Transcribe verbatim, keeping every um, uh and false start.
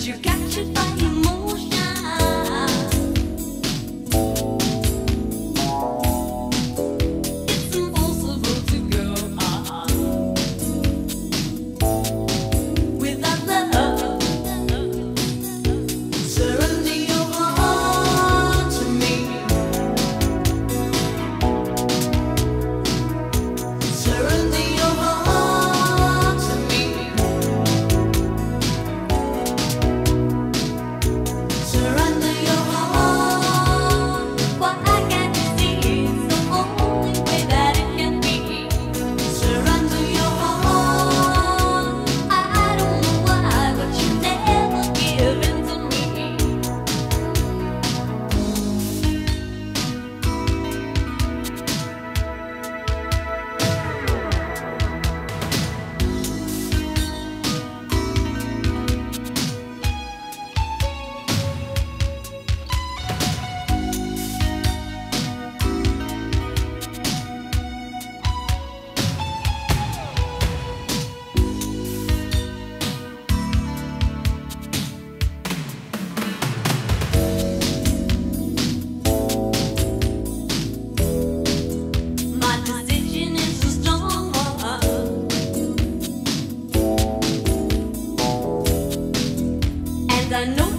you're captured by emotion. It's impossible to go on without love. Surrender your heart to me. Surrender your heart to me. Surrender your heart. What I can't see is the only way that it can be. Surrender your heart. I don't know why, but you never give in to me. My decision is a strong one, and I know